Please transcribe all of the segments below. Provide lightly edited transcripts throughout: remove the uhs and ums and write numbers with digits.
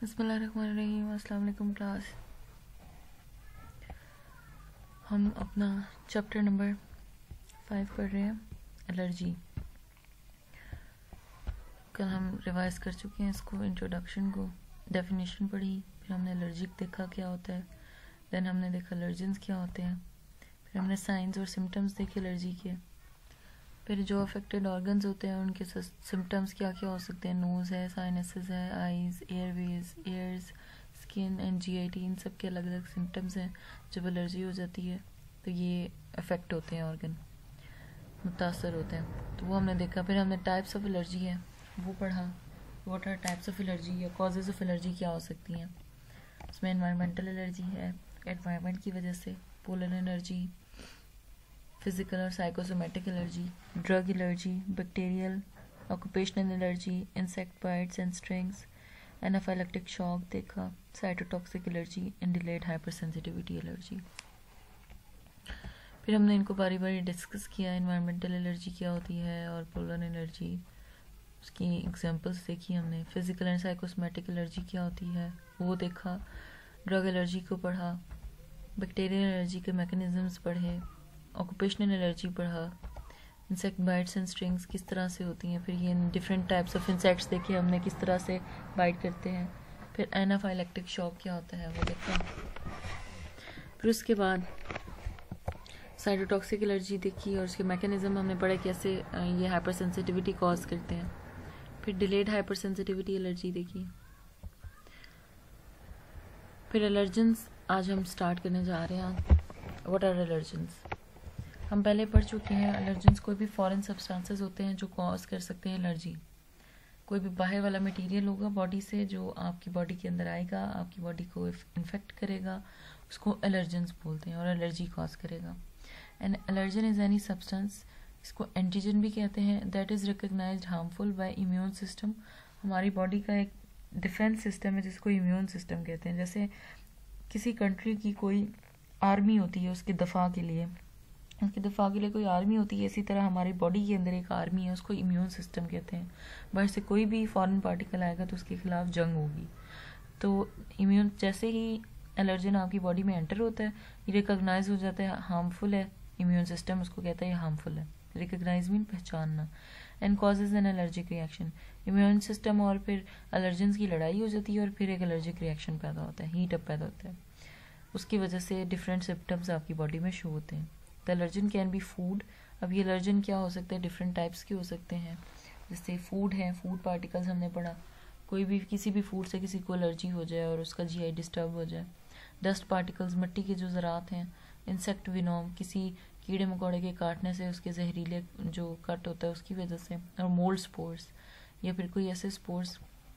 बिस्मिल्लाहिर्रहमानिर्रहीम। अस्सलाम वालेकुम क्लास। हम अपना चैप्टर नंबर 5 पढ़ रहे हैं, एलर्जी। कल हम रिवाइज कर चुके हैं इसको, इंट्रोडक्शन को, डेफिनेशन पढ़ी, फिर हमने एलर्जिक देखा क्या होता है, देन हमने देखा एलर्जेंस क्या होते हैं, फिर हमने साइंस और सिम्टम्स देखे एलर्जी के, फिर जो अफेक्टेड ऑर्गन्स होते हैं उनके सिम्टम्स क्या क्या हो सकते हैं। नोज़ है, साइनसेस है, eyes, airways, ears, skin and GIT, इन सब के अलग अलग सिम्टम्स हैं। जब एलर्जी हो जाती है तो ये अफेक्ट होते हैं, ऑर्गन मुतासर होते हैं, तो वो हमने देखा। फिर हमने टाइप्स ऑफ एलर्जी है वो पढ़ा, what are types of allergy या कॉजेज ऑफ एलर्जी क्या हो सकती हैं। उसमें एनवायरमेंटल एलर्जी है, एनवायरमेंट की वजह से, पोलन एलर्जी, फिजिकल और psychosomatic allergy, drug allergy, bacterial, occupational allergy, insect bites and stings, anaphylactic shock देखा, cytotoxic allergy and delayed hypersensitivity allergy. फिर हमने इनको बारी बारी डिस्कस किया। एनवायरमेंटल एलर्जी क्या होती है और पोलन एलर्जी, उसकी एग्जांपल्स देखी हमने। फिजिकल एंड साइकोसोमेटिक एलर्जी क्या होती है वो देखा, ड्रग एलर्जी को पढ़ा, बैक्टीरियल एलर्जी के मैकेनिज्म्स पढ़े, ऑक्यूपेशनल एलर्जी पढ़ा, इंसेक्ट बाइट्स एंड स्टिंग्स किस तरह से होती हैं, फिर ये डिफरेंट टाइप्स ऑफ इंसेक्ट्स देखे हमने किस तरह से बाइट करते हैं, फिर एनाफाइलेक्टिक शॉक क्या होता है वो देखा। फिर उसके बाद साइटोटॉक्सिक एलर्जी देखी और उसके मैकेनिज्म हमने पढ़ा कैसे ये हाइपर सेंसिटिविटी कॉज करते हैं। फिर डिलेड हाइपर सेंसिटिविटी एलर्जी देखी। फिर एलर्जेंस आज हम स्टार्ट करने जा रहे हैं। व्हाट आर एलर्जेंस हम पहले पढ़ चुके हैं। एलर्जेंस कोई भी फॉरेन सब्सटेंसेस होते हैं जो कॉज कर सकते हैं एलर्जी। कोई भी बाहर वाला मटेरियल होगा बॉडी से जो आपकी बॉडी के अंदर आएगा, आपकी बॉडी को इन्फेक्ट करेगा, उसको एलर्जेंस बोलते हैं और एलर्जी कॉज करेगा। An allergen is any substance, इसको एंटीजन भी कहते हैं, that is recognized harmful by immune system. हमारी बॉडी का एक डिफेंस सिस्टम है जिसको इम्यून सिस्टम कहते हैं। जैसे किसी कंट्री की कोई आर्मी होती है उसके दफा के लिए, कोई आर्मी होती है, इसी तरह हमारी बॉडी के अंदर एक आर्मी है, उसको इम्यून सिस्टम कहते हैं। बाहर से कोई भी फॉरेन पार्टिकल आएगा तो उसके खिलाफ जंग होगी। तो इम्यून, जैसे ही एलर्जन आपकी बॉडी में एंटर होता है, ये रिकॉग्नाइज हो जाता है हार्मफुल है, इम्यून सिस्टम उसको कहता है हार्मफुल है। रिकॉग्नाइज मीन पहचानना। And causes an allergic reaction, immune system और फिर एलर्जेंस की लड़ाई हो जाती है और फिर एक एलर्जिक रिएक्शन पैदा होता है, हीट अप पैदा होता है। उसकी वजह से डिफरेंट सिम्टम्स आपकी बॉडी में शो होते हैं। The allergen can be food. अब ये एलर्जन क्या हो सकते हैं, डिफरेंट टाइप्स के हो सकते हैं। जैसे फूड है, फूड पार्टिकल्स हमने पढ़ा, कोई भी किसी भी फूड से किसी को एलर्जी हो जाए और उसका जीआई डिस्टर्ब हो जाए। डस्ट पार्टिकल्स, मिट्टी के जो ज़रात हैं। इंसेक्ट विनोम, किसी कीड़े मकोड़े के काटने से उसके जहरीले जो कट होता है उसकी वजह से। और मोल्ड स्पोर्स, या फिर कोई ऐसे स्पोर्स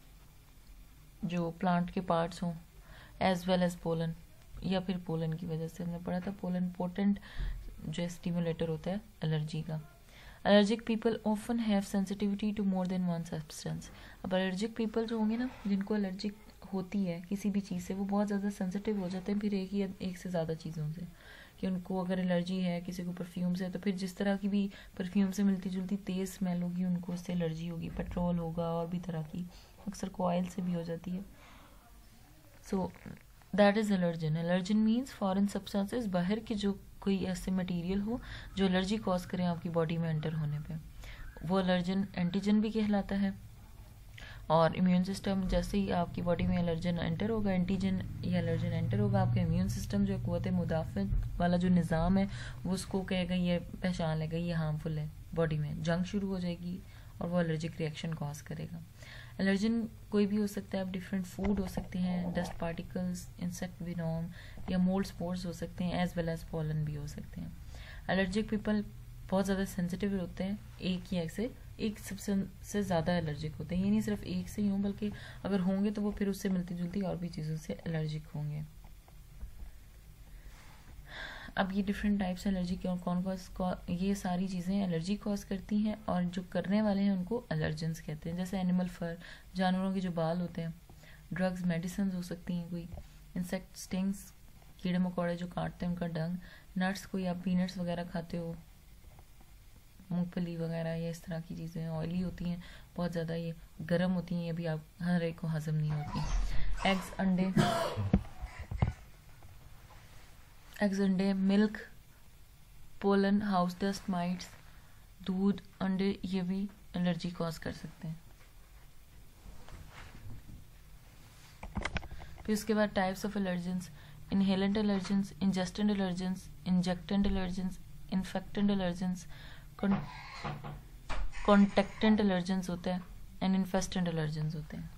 जो प्लांट के पार्ट्स हों, एज वेल एज पोलन, या फिर पोलन की वजह से। हमने पढ़ा था पोलन पोटेंट जो स्टिमुलेटर होता है एलर्जी का। Allergic people often have sensitivity to more than one substance. अब एलर्जिक पीपल जो होंगे ना, जिनको एलर्जिक होती है किसी भी चीज़ से, वो बहुत ज़्यादा सेंसिटिव हो जाते हैं फिर एक से ज़्यादा चीज़ों से। कि उनको अगर एलर्जी है किसी को परफ्यूम से, तो फिर जिस तरह की भी परफ्यूम से मिलती जुलती तेज़ स्मेल होगी उनको उससे एलर्जी होगी। पेट्रोल होगा और भी तरह की, अक्सर ऑयल से भी हो जाती है। So that is allergen. Allergen means foreign substances, बाहर के जो कोई ऐसे मटेरियल हो जो एलर्जी कॉज करें आपकी बॉडी में एंटर होने पे, वो एलर्जन एंटीजन भी कहलाता है। और इम्यून सिस्टम, जैसे ही आपकी बॉडी में एलर्जन एंटर होगा, एंटीजन या एलर्जन एंटर होगा, आपका इम्यून सिस्टम जो क़ुव्वत मुदाफ़त वाला जो निज़ाम है वो उसको कहेगा, ये पहचान लेगा ये हार्मफुल है, बॉडी में जंग शुरू हो जाएगी और वो एलर्जिक रिएक्शन कॉज करेगा। एलर्जन कोई भी हो सकता है। अब डिफरेंट फूड हो सकते हैं, डस्ट पार्टिकल्स, इंसेक्ट विनोम या मोल्ड स्पोर्स हो सकते हैं, एज वेल एज पॉलन भी हो सकते हैं। एलर्जिक पीपल बहुत ज़्यादा सेंसिटिव होते हैं, एक सबसे ज़्यादा एलर्जिक होते हैं। ये नहीं सिर्फ एक से ही हों, बल्कि अगर होंगे तो वो फिर उससे मिलती जुलती और भी चीज़ों से एलर्जिक होंगे। अब ये डिफरेंट टाइप्स एलर्जी के और कौन ये सारी चीज़ें एलर्जी कॉज करती हैं और जो करने वाले हैं उनको एलर्जेंस कहते हैं। जैसे एनिमल फर, जानवरों के जो बाल होते हैं। ड्रग्स, मेडिसिन हो सकती हैं कोई। इंसेक्ट स्टिंग्स, कीड़े मकोड़े जो काटते हैं उनका डंग। नट्स, कोई आप पीनट्स वगैरह खाते हो, मूंगफली वगैरह, या इस तरह की चीज़ें ऑयली होती हैं बहुत ज़्यादा, ये गर्म होती हैं, ये भी आप हर एक को हजम नहीं होती। एग्स अंडे, milk, pollen, house dust mites, दूध, अंडे, ये भी एलर्जी कॉज कर सकते हैं। फिर उसके बाद types of allergens, inhalant allergens, ingestant allergens, injectant allergens, infectant allergens, contactant allergens होते हैं एंड इन्फेस्टेंट एलर्जेंस होते हैं।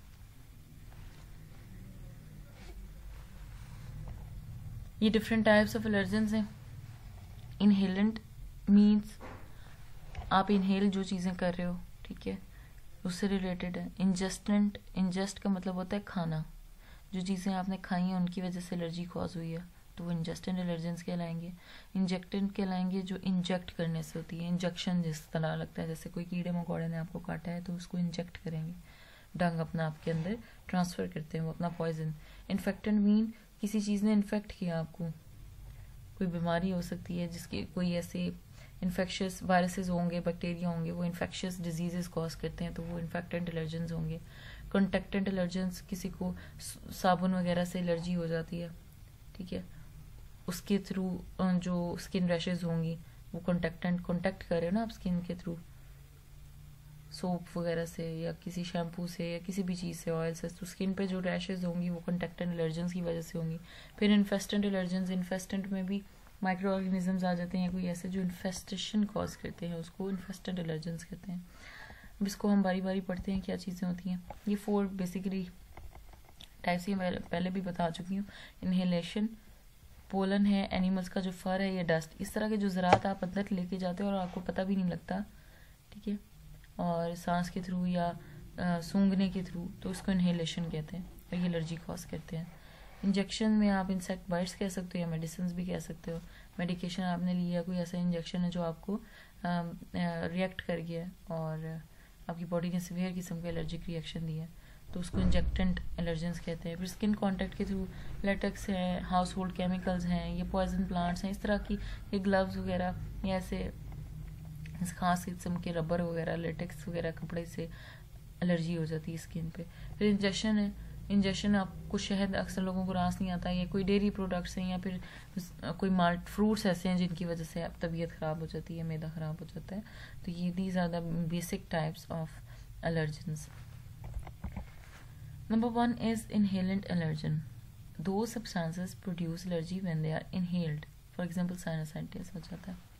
ये डिफरेंट टाइप्स ऑफ एलर्जेंस हैं। इनहेलेंट मीन्स आप इनहेल जो चीज़ें कर रहे हो, ठीक है, उससे रिलेटेड है। इंजेस्टेंट, इंजेस्ट का मतलब होता है खाना, जो चीज़ें आपने खाई हैं उनकी वजह से एलर्जी कॉज हुई है, तो वो इंजेस्टेंट एलर्जेंस कहलाएंगे। इंजेक्टेंट कहलाएंगे जो इंजेक्ट करने से होती है, इंजेक्शन जिस तरह लगता है, जैसे कोई कीड़े मकोड़े ने आपको काटा है तो उसको इंजेक्ट करेंगे, डंग अपना आपके अंदर ट्रांसफ़र करते हैं, वो अपना पॉइजन। इन्फेक्टेंट मीन किसी चीज़ ने इन्फेक्ट किया आपको, कोई बीमारी हो सकती है जिसके कोई ऐसे इन्फेक्शियस वायरसेस होंगे, बैक्टीरिया होंगे, वो इन्फेक्शियस डिजीजेस कॉज करते हैं, तो वो इन्फेक्टेंट एलर्जेंस होंगे। कॉन्टेक्टेंट एलर्जेंस, किसी को साबुन वगैरह से एलर्जी हो जाती है, ठीक है, उसके थ्रू जो स्किन रैशेज होंगी वो कॉन्टेक्ट कर रहे हो ना आप स्किन के थ्रू, सोप वगैरह से या किसी शैम्पू से या किसी भी चीज़ से, ऑयल से, तो स्किन पे जो रैशेज होंगी वो कॉन्टेक्टेंट एलर्जेंस की वजह से होंगी। फिर इन्फेस्टेंट एलर्जेंस, इन्फेस्टेंट में भी माइक्रो ऑर्गेनिजम्स आ जाते हैं, कोई ऐसे जो इन्फेस्टेशन कॉज करते हैं, उसको इन्फेस्टेंट एलर्जेंस कहते हैं। अब इसको हम बारी बारी पढ़ते हैं क्या चीज़ें होती हैं। ये 4 बेसिकली टाइप्स ही मैं पहले भी बता चुकी हूँ। इनहेलेशन, पोलन है, एनिमल्स का जो फर है, ये डस्ट, इस तरह के जो ज़रात आप अंदर लेके जाते हो और आपको पता भी नहीं लगता, ठीक है, और सांस के थ्रू या सूंघने के थ्रू, तो उसको इनहेलेशन कहते हैं और ये एलर्जी कॉज करते हैं। इंजेक्शन में आप इंसेक्ट बाइट्स कह सकते हो या मेडिसिन भी कह सकते हो। मेडिकेशन आपने लिया, कोई ऐसा इंजेक्शन है जो आपको रिएक्ट कर गया है और आपकी बॉडी ने सीवियर किस्म का एलर्जिक रिएक्शन दिया है, तो उसको इंजेक्टेंट एलर्जेंस कहते हैं। फिर स्किन कांटेक्ट के थ्रू लेटेक्स है, हाउस होल्ड केमिकल्स हैं, ये पॉइजन प्लांट्स हैं, इस तरह की, ये ग्लव्स वगैरह या ऐसे खास किस्म के रबर वगैरह, लेटेक्स वगैरह कपड़े से एलर्जी हो जाती है स्किन पे। फिर इंजेक्शन है, इंजेक्शन आपको शहद, अक्सर लोगों को रास नहीं आता, या कोई डेयरी प्रोडक्ट्स हैं या फिर कोई माल्ट फ्रूट्स ऐसे हैं जिनकी वजह से आप तबीयत ख़राब हो जाती है, मैदा ख़राब हो जाता है, तो ये these are the basic types of allergens. Number 1 is inhalant allergen. Those substances produce allergy when they are inhaled. For example, sinusitis हो जाता है।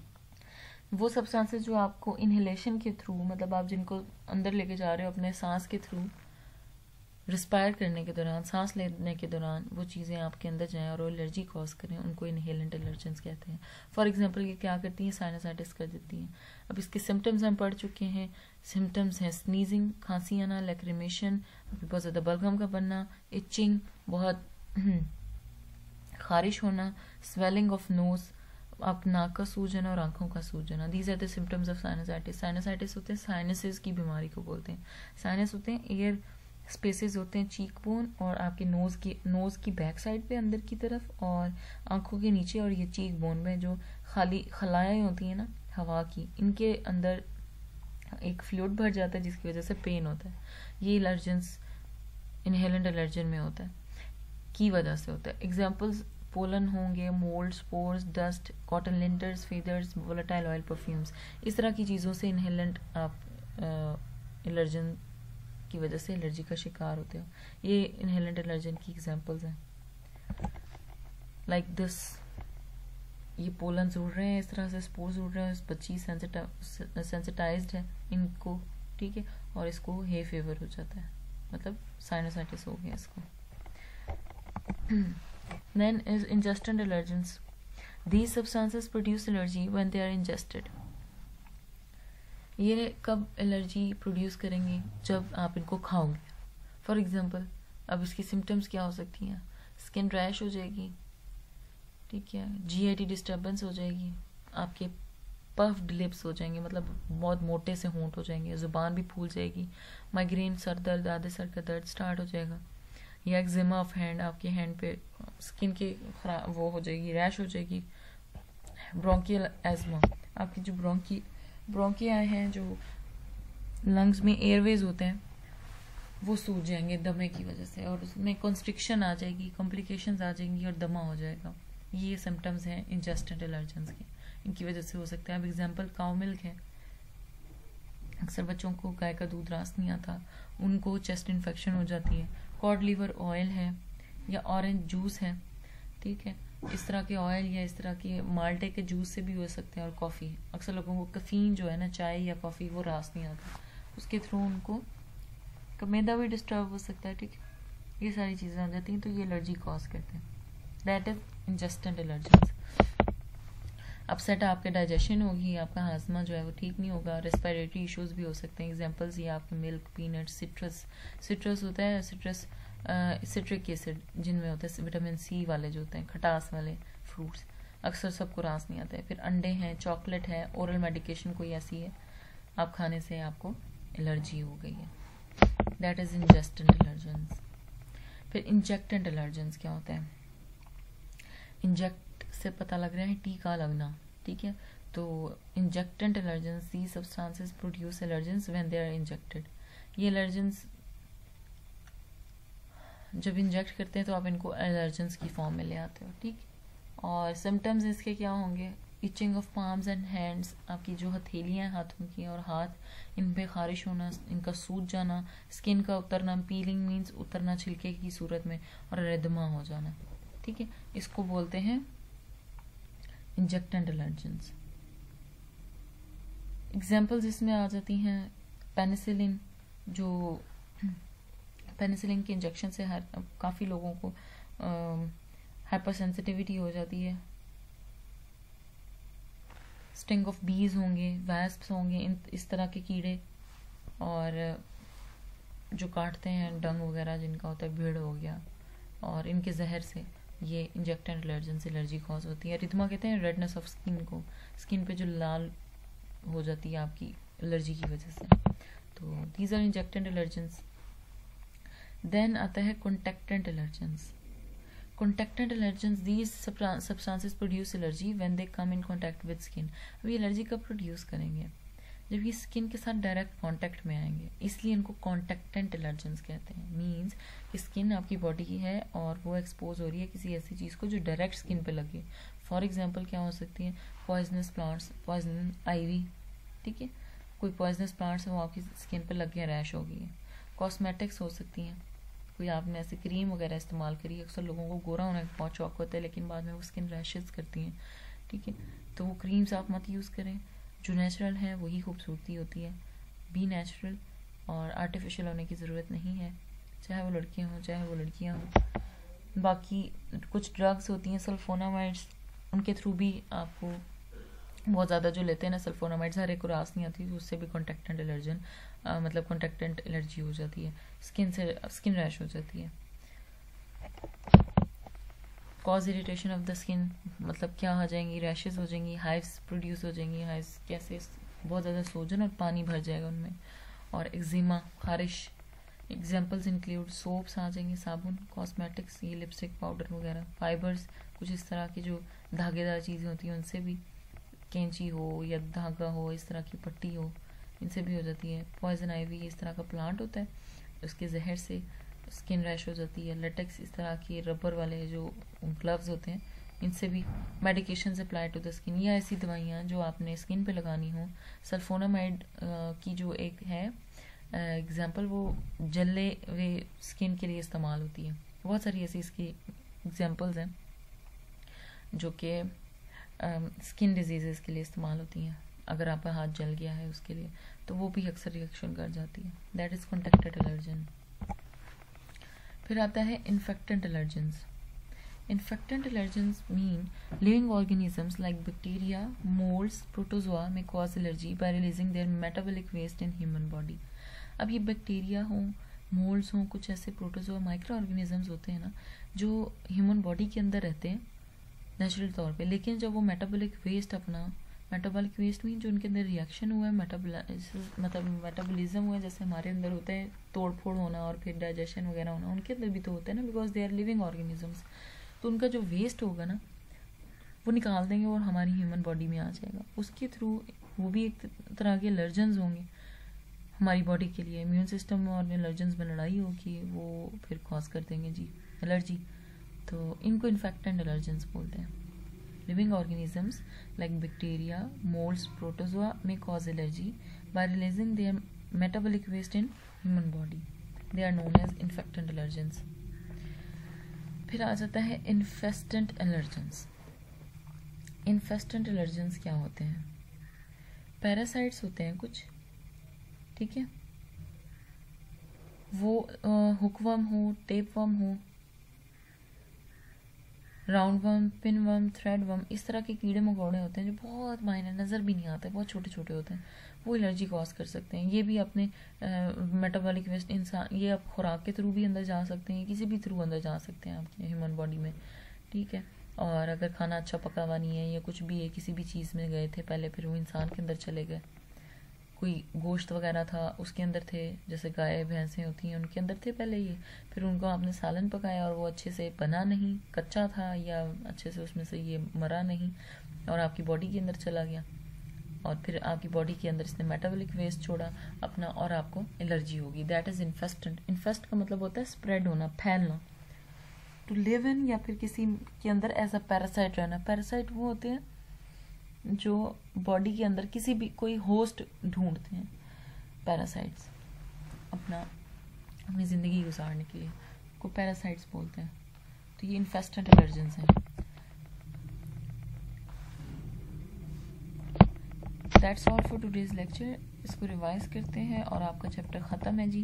वो सब्सटेंसेस जो आपको इनहेलेशन के थ्रू, मतलब आप जिनको अंदर लेके जा रहे हो अपने सांस के थ्रू, रिस्पायर करने के दौरान, सांस लेने के दौरान वो चीज़ें आपके अंदर जाएं और वो एलर्जी कॉज करें, उनको इनहेलेंट एलर्जेंस कहते हैं। फॉर एग्जांपल ये क्या करती हैं, साइनसाइटिस कर देती हैं। अब इसके सिम्टम्स हम पढ़ चुके हैं। सिम्टम्स हैं स्नीजिंग, खांसी आना, लैक्रिमेशन, बहुत ज़्यादा बलगम का बनना, इचिंग, बहुत खारिश होना, स्वेलिंग ऑफ नोज, आप नाक का सूजन और आंखों का सूजन। These are the symptoms of sinusitis. Sinusitis होते हैं साइनसेस की बीमारी को बोलते हैं। साइनस होते हैं एयर स्पेसेस होते हैं चीक बोन और आपके नोज की बैक साइड पे अंदर की तरफ, और आंखों के नीचे, और ये चीक बोन में जो खाली खलाएं होती हैं ना हवा की, इनके अंदर एक फ्लूइड भर जाता है जिसकी वजह से पेन होता है। ये एलर्जेंस इनहेलेंट एलर्जन में होता है, की वजह से होता है। एग्जाम्पल्स पोलन होंगे, mould, spores, dust, cotton linters, feathers, volatile oil perfumes, इस तरह की चीज़ों से इनहेलेंट आप एलर्जन की वजह से एलर्जी का शिकार होते हो। ये इनहेलेंट एलर्जन की एग्जांपल्स हैं। लाइक दिस, ये पोलन उड़ रहे हैं, इस तरह से स्पोर्स उड़ रहे हैं, बच्ची सेंसिटाइज्ड है इनको, ठीक है, और इसको हे फीवर हो जाता है, मतलब साइनसाइटिस हो गया इसको। Then is ingestant allergens. These substances produce allergy when they are ingested. ये कब एलर्जी प्रोड्यूस करेंगी, जब आप इनको खाओगे। फॉर एग्जांपल, अब इसकी सिम्टम्स क्या हो सकती हैं, स्किन रैश हो जाएगी, ठीक है, GIT डिस्टर्बेंस हो जाएगी, आपके पफ्ड लिप्स हो जाएंगे, मतलब बहुत मोटे से होंठ हो जाएंगे, जुबान भी फूल जाएगी, माइग्रेन, सर दर्द, आधे सर का दर्द स्टार्ट हो जाएगा, या एक्जिमा ऑफ हैंड, आपके हैंड पे स्किन की वो हो जाएगी, रैश हो जाएगी, ब्रोंकियल एजमा, आपकी जो ब्रोंकिया हैं, जो लंग्स में एयरवेज होते हैं, वो सूज जाएंगे दमे की वजह से, और उसमें कॉन्स्ट्रिक्शन आ जाएगी, कॉम्प्लिकेशंस आ जाएंगी और दमा हो जाएगा। ये सिम्टम्स हैं इंजेस्टेंट एलर्जेंस के, इनकी वजह से हो सकता है। अब एग्जांपल काउ मिल्क है, अक्सर बच्चों को गाय का दूध रास नहीं आता, उनको चेस्ट इन्फेक्शन हो जाती है। कॉड लीवर ऑयल है या ऑरेंज जूस है, ठीक है, इस तरह के ऑयल या इस तरह के माल्टे के जूस से भी हो सकते हैं। और कॉफ़ी, अक्सर लोगों को कैफीन जो है ना, चाय या कॉफ़ी, वो रास नहीं आता, उसके थ्रू उनको मैदा भी डिस्टर्ब हो सकता है, ठीक है। ये सारी चीज़ें आ जाती हैं, तो ये एलर्जी कॉज करते हैं। That is ingestant allergies. Upset आपके डाइजेशन होगी, आपका हाजमा जो है वो ठीक नहीं होगा, रेस्पिरेटरी इश्यूज भी हो सकते हैं। एग्जांपल्स ये आपके मिल्क, पीनट, सिट्रस होता है, सिट्रिक एसिड जिनमें होता है, विटामिन सी वाले जो होते हैं, खटास वाले फ्रूट्स, अक्सर सबको रास नहीं आता है। फिर अंडे हैं, चॉकलेट है, ओरल मेडिकेशन कोई ऐसी है आप खाने से आपको एलर्जी हो गई है, दैट इज इंजेस्टेंट एलर्जेंस। फिर इंजेक्टेंट एलर्जेंस क्या होता है? इंजेक्ट से पता लग रहा है टीका लगना, ठीक है। तो injectant allergens, the substances produce allergens when they are injected. ये एलर्जेंस जब इंजेक्ट करते हैं तो आप इनको एलर्जेंस की फॉर्म में ले आते हो, ठीक। और सिम्टम्स इसके क्या होंगे? Itching of palms and hands, आपकी जो हथेलियाँ हाथों की और हाथ, इन पे खारिश होना, इनका सूज जाना, स्किन का उतरना, पीलिंग मीन्स उतरना छिलके की सूरत में, और रेदमा हो जाना, ठीक है। इसको बोलते हैं इंजेक्टेंट एलर्जेंस। एग्जाम्पल्स इसमें आ जाती हैं पेनिसिलिन, जो पेनिसिलिन के इंजेक्शन से काफ़ी लोगों को हाइपर सेंसिटिविटी हो जाती है। स्टिंग ऑफ बीज होंगे, वैस्प्स होंगे, इस तरह के कीड़े, और जो काटते हैं डंग वगैरह जिनका होता है, भीड़ हो गया, और इनके जहर से ये इंजेक्टेंट एलर्जन से एलर्जी कॉज होती है। रिथमा कहते हैं रेडनेस ऑफ स्किन को, स्किन पे जो लाल हो जाती है आपकी एलर्जी की वजह से। तो these are injectant allergens. Then आता है contactant allergens. Contactant allergens, these substances produce allergy when they come in contact with skin. अब ये एलर्जी कब प्रोड्यूस करेंगे? जब ये स्किन के साथ डायरेक्ट कांटेक्ट में आएंगे, इसलिए इनको कॉन्टैक्टेंट एलर्जेंस कहते हैं। मींस कि स्किन आपकी बॉडी की है और वो एक्सपोज हो रही है किसी ऐसी चीज़ को जो डायरेक्ट स्किन पे लगे। फॉर एग्जांपल क्या हो सकती है? पॉइजनस प्लांट्स, पॉइजन आईवी, ठीक है, कोई पॉइजनस प्लांट्स है वो आपकी स्किन पे लग गया, रैश हो गई है। कॉस्मेटिक्स हो सकती हैं, कोई आपने ऐसी क्रीम वगैरह इस्तेमाल करी, अक्सर लोगों को गोरा होने का बहुत शौक होता है लेकिन बाद में वो स्किन रैशेस करती हैं, ठीक है। तो वो क्रीम्स आप मत यूज़ करें, जो नेचुरल है वही खूबसूरती होती है। बी नेचुरल, और आर्टिफिशियल होने की ज़रूरत नहीं है, चाहे वो लड़कियां हों चाहे वो लड़कियां हों। बाकी कुछ ड्रग्स होती हैं सल्फोनामाइड्स, उनके थ्रू भी आपको बहुत ज़्यादा जो लेते हैं ना सल्फोनामाइड्स, हर एक को रास नहीं आती, तो उससे भी कॉन्टैक्टेंट एलर्जन मतलब कॉन्टैक्टेंट एलर्जी हो जाती है, स्किन रैश हो जाती है। Cause irritation of the skin, मतलब क्या आ जाएंगी? रैशेज हो जाएंगी, हाइव्स प्रोड्यूस हो जाएंगी। हाइव्स कैसे? बहुत ज़्यादा सोजन और पानी भर जाएगा उनमें। और एक्जिमा, खारिश। एग्जाम्पल्स इंक्लूड सोप्स आ जाएंगे, साबुन, कॉस्मेटिक्स, ये लिपस्टिक, पाउडर वगैरह। फाइबर्स, कुछ इस तरह की जो धागेदार चीज़ें होती हैं उनसे भी, कैंची हो या धागा हो, इस तरह की पट्टी हो, इनसे भी हो जाती है। पॉइजन आइवी, इस तरह का प्लांट होता है, उसके जहर से स्किन रैश हो जाती है। लेटेक्स, इस तरह के रबर वाले जो ग्लव्स होते हैं, इनसे भी। Medication apply to the skin, या ऐसी दवाइयाँ जो आपने स्किन पे लगानी हो। सल्फोनामाइड की जो एक है एग्जांपल, वो जले हुए स्किन के लिए इस्तेमाल होती है। बहुत सारी ऐसी इसकी एग्जांपल्स हैं जो कि स्किन डिजीज़ के लिए इस्तेमाल होती हैं। अगर आपका हाथ जल गया है उसके लिए, तो वो भी अक्सर रिएक्शन कर जाती है, दैट इज़ कॉन्टैक्टेड एलर्जन। फिर आता है infectant allergens. Infectant allergens mean living organisms like bacteria, moulds, protozoa may cause allergy by releasing their metabolic waste in human body. अब ये बैक्टीरिया हों, मोल्ड्स हों, कुछ ऐसे प्रोटोजोआ माइक्रो ऑर्गेनिजम्स होते हैं ना जो ह्यूमन बॉडी के अंदर रहते हैं नेचुरल तौर पे, लेकिन जब वो मेटाबॉलिक वेस्ट अपना, मेटाबॉलिक वेस्ट मीन जो उनके अंदर रिएक्शन हुआ है, मेटाबॉलिज्म हुआ है, जैसे हमारे अंदर होता है तोड़ फोड़ होना और फिर डाइजेशन वगैरह होना, उनके अंदर भी तो होता है ना, because they are living organisms. तो उनका जो वेस्ट होगा ना वो निकाल देंगे और हमारी ह्यूमन बॉडी में आ जाएगा, उसके थ्रू वो भी एक तरह के एलर्जेंस होंगे। हमारी बॉडी के लिए। इम्यून सिस्टम और एलर्जेंस में लड़ाई होगी, वो फिर कॉज कर देंगे जी एलर्जी, तो इनको इन्फेक्टेंट एलर्जेंस बोलते हैं। Living organisms like bacteria, moulds, protozoa may cause allergy by releasing their metabolic waste in human body, they are known as infectant allergens. फिर आ जाता है इन्फेस्टेंट एलर्जेंस। इन्फेस्टेंट एलर्जेंस क्या होते हैं? पैरासाइट्स होते हैं कुछ, ठीक है, वो हुकवर्म हो, टेपवर्म हो, round worm, pin worm, thread worm, इस तरह के कीड़े मकोड़े होते हैं जो बहुत मायने नज़र भी नहीं आते, बहुत छोटे छोटे होते हैं, वो एलर्जी कॉज कर सकते हैं। ये भी अपने मेटाबॉलिक वेस्ट इंसान, ये आप खुराक के थ्रू भी अंदर जा सकते हैं, किसी भी थ्रू अंदर जा सकते हैं आपके ह्यूमन बॉडी में, ठीक है। और अगर खाना अच्छा पका हुआ नहीं है या कुछ भी है, किसी भी चीज़ में गए थे पहले, फिर वो इंसान के अंदर चले गए, कोई गोश्त वगैरह था उसके अंदर थे, जैसे गाय भैंसें होती हैं उनके अंदर थे पहले ये, फिर उनको आपने सालन पकाया और वो अच्छे से बना नहीं, कच्चा था, या अच्छे से उसमें से ये मरा नहीं और आपकी बॉडी के अंदर चला गया, और फिर आपकी बॉडी के अंदर इसने मेटाबॉलिक वेस्ट छोड़ा अपना, और आपको एलर्जी होगी। That is इन्फेस्टेंट। इन्फेस्ट का मतलब होता है स्प्रेड होना, फैलना, टू लिव इन, या फिर किसी के अंदर एज अ पैरासाइट रहना। पैरासाइट वो होते हैं जो बॉडी के अंदर किसी भी कोई होस्ट ढूंढते हैं, पैरासाइट्स अपनी ज़िंदगी गुजारने के लिए, को पैरासाइट्स बोलते हैं। तो ये इन्फेस्टेंट एलर्जेंस हैं। That's all for today's lecture. इसको रिवाइज करते हैं और आपका चैप्टर ख़त्म है जी।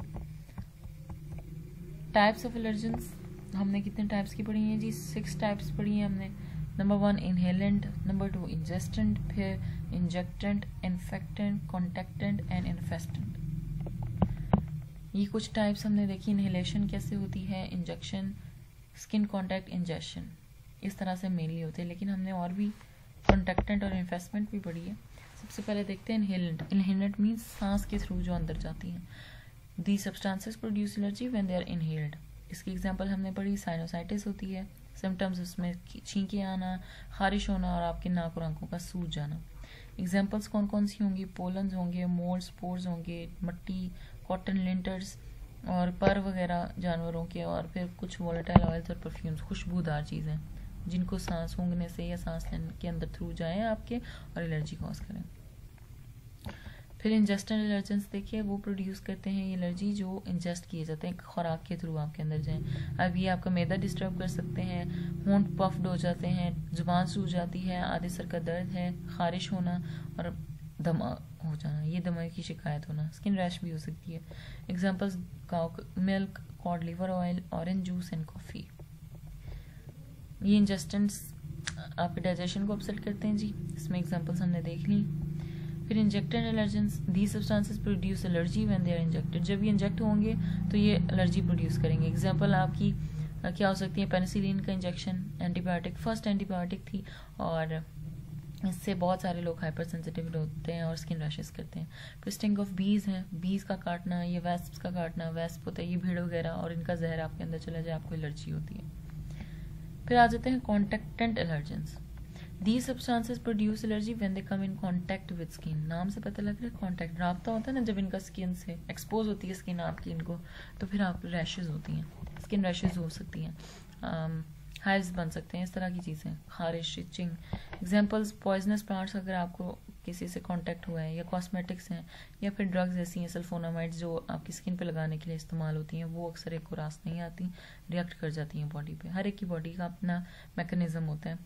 टाइप्स ऑफ एलर्जेंस हमने कितने टाइप्स की पढ़ी हैं जी? 6 टाइप्स पढ़ी हैं हमने। नंबर 1 इनहेलेंट, नंबर 2 इंजेस्टेंट, फिर इंजेक्टेंट, इन्फेक्टेंट, कॉन्टेक्टेंट एंड इन्फेस्टेंट। ये कुछ टाइप्स हमने देखी। इनहेलेशन कैसे होती है, इंजेक्शन, स्किन कॉन्टैक्ट, इंजेक्शन, इस तरह से मेनली होते हैं, लेकिन हमने और भी कॉन्टेक्टेंट और इन्फेस्टमेंट भी पढ़ी है। सबसे पहले देखते हैं इनहेलेंट। इनहेलेंट मीन्स सांस के थ्रू जो अंदर जाती हैं। The substances produce allergy when they are inhaled. इसकी एग्जांपल हमने पढ़ी, साइनोसाइटिस होती है, सिम्टम्स उसमें छींके आना, खारिश होना और आपके नाक और आंखों का सूज जाना। एग्जांपल्स कौन कौन सी होंगी? पोलन्स होंगे, मोल्ड, स्पोर्स होंगे, मट्टी, कॉटन लिंटर्स और पर वगैरह जानवरों के, और फिर कुछ वोलेटाइल ऑयल्स और परफ्यूम्स, खुशबूदार चीज़ें जिनको सांस सूंघने से या सांस लेने के अंदर थ्रू जाएं आपके और एलर्जी कॉज करें। फिर इंजेस्टेंट एलर्जेंस देखिए, वो प्रोड्यूस करते हैं ये एलर्जी जो इंजेस्ट किए जाते हैं, खुराक के थ्रू आपके अंदर जाएं। अब ये आपका मैदा डिस्टर्ब कर सकते हैं, होंठ पफ्ड हो जाते हैं, जुबान सूज जाती है, आधे सर का दर्द है, खारिश होना और दमा हो जाना, ये दमा की शिकायत होना, स्किन रैश भी हो सकती है। Examples cow milk, cod liver oil, orange juice and coffee. ये इंजेस्टेंट्स आपके डाइजेशन को अपसेट करते हैं जी, इसमें एग्जाम्पल्स हमने देख ली। फिर injected allergens, the substances produce allergy when they are injected. जब ये इंजेक्ट होंगे तो ये एलर्जी प्रोड्यूस करेंगे। एग्जांपल आपकी क्या हो सकती है? पेनिसिलिन का इंजेक्शन, एंटीबायोटिक, फर्स्ट एंटीबायोटिक थी, और इससे बहुत सारे लोग हाइपर सेंसिटिव होते हैं और स्किन रैशेस करते हैं। फिर स्टिंग ऑफ बीज है, बीज का काटना, ये वेस्प्स का काटना, वेस्प होता है ये भीड़ वगैरह, और इनका जहर आपके अंदर चला जाए आपको एलर्जी होती है। फिर आ जाते हैं contactant allergens. These substances produce allergy when they come in contact with skin. नाम से पता लग रहा है कॉन्टैक्ट, राब्ता होता है ना, जब इनका स्किन से एक्सपोज होती है स्किन आपकी इनको, तो फिर आप रैशेज होती हैं, स्किन रैशेज हो सकती हैं, हाइव्स बन सकते हैं, इस तरह की चीज़ें, खारिश, इचिंग। एग्जांपल्स पॉइजनस प्लांट्स अगर आपको किसी से कांटेक्ट हुआ है, या कॉस्मेटिक्स हैं, या फिर ड्रग्स ऐसी हैं सल्फोनामाइड्स जो आपकी स्किन पे लगाने के लिए इस्तेमाल होती हैं, वो अक्सर एक को रास नहीं आती, रिएक्ट कर जाती हैं बॉडी पे। हर एक की बॉडी का अपना मैकेनिज्म होता है,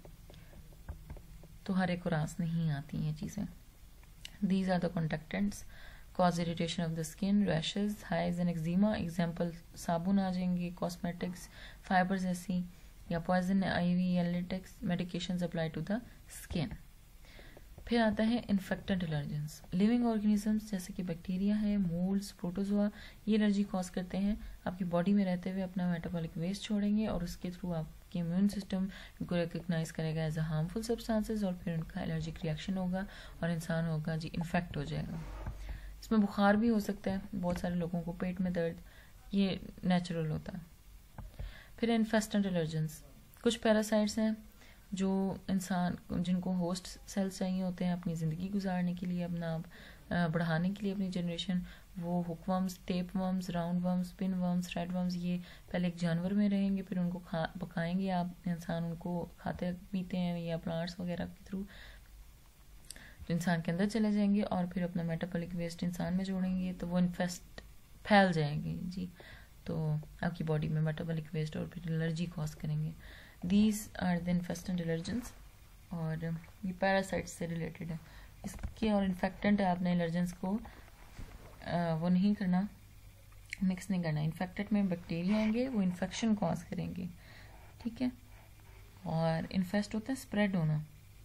तो हर एक को रास नहीं आती हैं चीज़ें। These are the contactants, cause irritation of the skin, rashes, hives and eczema. Example साबुन आ जाएंगे, cosmetics, fibers ऐसी, या poison ivy या latex medications apply to the skin. फिर आता है इन्फेक्टेंट एलर्जेंस। लिविंग ऑर्गेनिजम्स जैसे कि बैक्टीरिया है, मोल्ड्स, प्रोटोजोआ, ये एलर्जी कॉज करते हैं। आपकी बॉडी में रहते हुए अपना मेटाबॉलिक वेस्ट छोड़ेंगे और उसके थ्रू आपके इम्यून सिस्टम इनको रिकग्नाइज करेगा एज अ हार्मफुल सब्सटेंसेस, और फिर उनका एलर्जिक रिएक्शन होगा और इंसान होगा जी इन्फेक्ट हो जाएगा। इसमें बुखार भी हो सकता है, बहुत सारे लोगों को पेट में दर्द, ये नेचुरल होता है। फिर इन्फेस्टेंट एलर्जेंस, कुछ पैरासाइट्स हैं जो इंसान, जिनको होस्ट सेल्स चाहिए होते हैं अपनी ज़िंदगी गुजारने के लिए, अपना बढ़ाने के लिए अपनी जनरेशन, वो hook worms, tape worms, round worms, pin worms, thread worms, ये पहले एक जानवर में रहेंगे, फिर उनको पकाएंगे आप, इंसान उनको खाते पीते हैं या प्लांट्स वगैरह के थ्रू, तो इंसान के अंदर चले जाएंगे और फिर अपना मेटाबॉलिक वेस्ट इंसान में जोड़ेंगे, तो वो इन्फेस्ट फैल जाएंगे जी, तो आपकी बॉडी में मेटाबॉलिक वेस्ट और फिर एलर्जी कॉज करेंगे। These are the infestant allergens, और ये पैरासाइट से रिलेटेड है इसके, और इन्फेक्टेंट है, आपने एलर्जेंस को वो नहीं करना, मिक्स नहीं करना। इन्फेक्टेड में बैक्टीरिया आएंगे, वो इन्फेक्शन कॉज करेंगे, ठीक है, और इन्फेस्ट होता है स्प्रेड होना,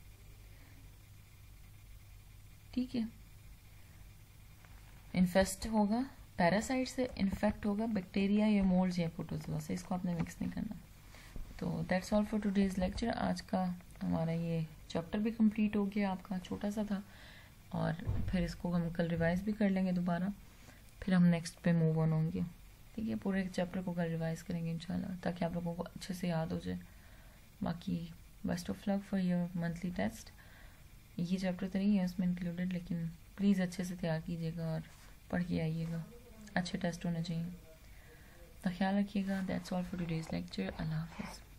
ठीक है। इन्फेस्ट होगा पैरासाइट से, इन्फेक्ट होगा बैक्टीरिया या मोल्ड्स या प्रोटोजोआ से, इसको आपने मिक्स नहीं करना। तो that's all for today's lecture. आज का हमारा ये चैप्टर भी कंप्लीट हो गया, आपका छोटा सा था, और फिर इसको हम कल रिवाइज भी कर लेंगे दोबारा, फिर हम नेक्स्ट पे मूव ऑन होंगे, ठीक है। पूरे चैप्टर को कल रिवाइज करेंगे इंशाल्लाह, ताकि आप लोगों को अच्छे से याद हो जाए। बाकी best of luck for your monthly test. ये चैप्टर तो नहीं है उसमें इंक्लूडेड, लेकिन प्लीज़ अच्छे से तैयार कीजिएगा और पढ़ के आइएगा, अच्छे टेस्ट होने चाहिए। तो ख्याल रखिएगा। That's all for today's lecture. अल्लाह हाफिज़।